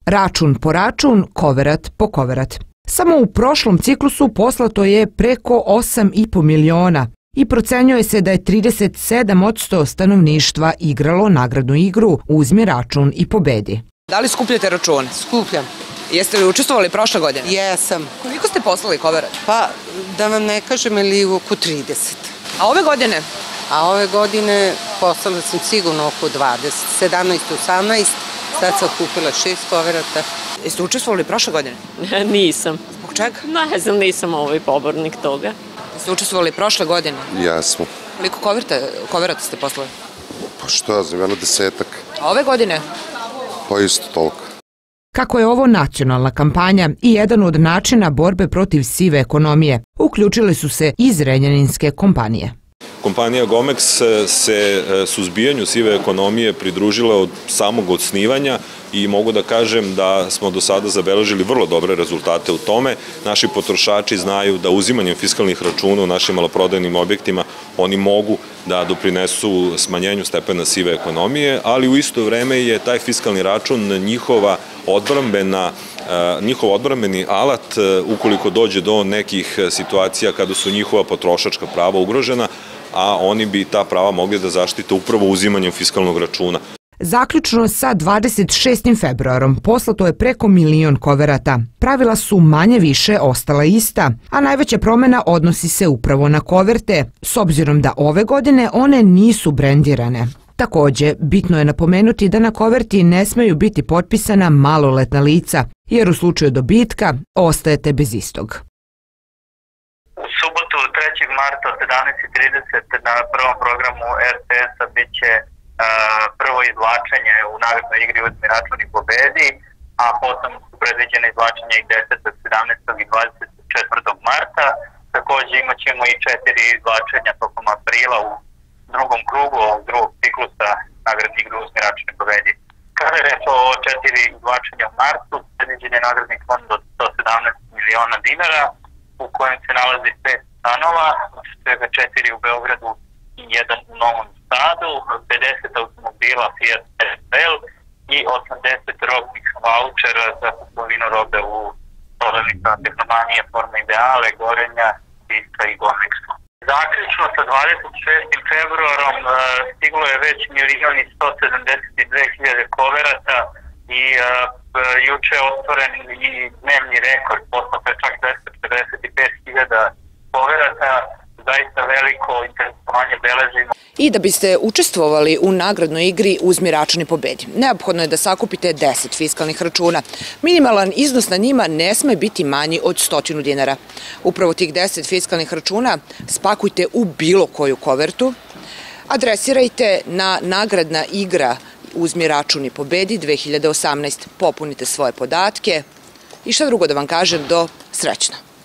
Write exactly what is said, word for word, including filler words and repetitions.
Račun po račun, koverat po koverat. Samo u prošlom ciklusu poslato je preko osam i po miliona i procenjuje se da je trideset sedam posto stanovništva igralo nagradnu igru Uzmi račun i pobedi. Da li skupljate račune? Skupljam. Jeste li učestvovali prošle godine? Jesam. Koliko ste poslali koverat? Pa, da vam ne kažem, ili oko trideset. A ove godine? A ove godine poslala sam sigurno oko dvadeset, sedamnaest, osamnaest, sad sam kupila šest koverata. Jeste učestvovali prošle godine? Nisam. Zbog čega? Ne znam, nisam ovaj pobornik toga. Jeste učestvovali prošle godine? Jesmo. Koliko koverata ste poslali? Pa što ja znam, jedno desetak. A ove godine? Pa isto toliko. Kako je ovo nacionalna kampanja i jedan od načina borbe protiv sive ekonomije, uključile su se i zrenjaninske kompanije. Kompanija Gomex se suzbijanju sive ekonomije pridružila od samog osnivanja i mogu da kažem da smo do sada zabeležili vrlo dobre rezultate u tome. Naši potrošači znaju da uzimanjem fiskalnih računa u našim maloprodajnim objektima oni mogu da doprinesu smanjenju stepena sive ekonomije, ali u isto vreme je taj fiskalni račun njihova odbrambena, njihov odbrambeni alat ukoliko dođe do nekih situacija kada su njihova potrošačka prava ugrožena, a oni bi ta prava mogli da zaštite upravo uzimanjem fiskalnog računa. Zaključno sa dvadeset šestim februarom poslato je preko milion koverata. Pravila su manje više ostala ista, a najveća promena odnosi se upravo na koverte, s obzirom da ove godine one nisu brendirane. Takođe, bitno je napomenuti da na koverti ne smeju biti potpisana maloletna lica, jer u slučaju dobitka ostajete bez istog. U subotu trećeg marta od sedamnaest i trideset na prvom programu er te es-a bit će prvo izvlačenje u nagradnoj igri Uzmi račun i pobedi, a potom su predviđene izvlačenja i desetog, sedamnaestog i dvadeset četvrtog marta. Takođe imat ćemo i četiri izvlačenja tokom aprila u drugom krugu ovog drugog ciklusa nagradne igre Uzmi račun i pobedi. Kada je reč o četiri izvlačenja u martu, predviđen je nagradni fond od sto sedamnaest miliona dinara, u kojem se nalazi pet stanova, svega četiri u Beogradu i jedan u Novom Sadu, pedeset automobila Fiat Estel i osamdeset robnih vaučera za kupovinu robe u prodavnicama Tehnomanije, Forma Ideale, Gorenja, Biska i Gomexu. Zaključno sa dvadeset šestim februarom stiglo je već milion i sto sedamdeset dve hiljade koverata i juče je ostvoren i dnevni rekord, poslato je čak dvesta četrdeset pet hiljada koverata, zaista veliko interesovanje beležimo. I da biste učestvovali u nagradnoj igri Uzmi račun i pobedi, neophodno je da sakupite deset fiskalnih računa. Minimalan iznos na njima ne sme biti manji od stotinu dinara. Upravo tih deset fiskalnih računa spakujte u bilo koju kovertu, adresirajte na nagradna igra Uzmi račun i pobedi dve hiljade osamnaeste. Popunite svoje podatke i šta drugo da vam kažem, do srećno.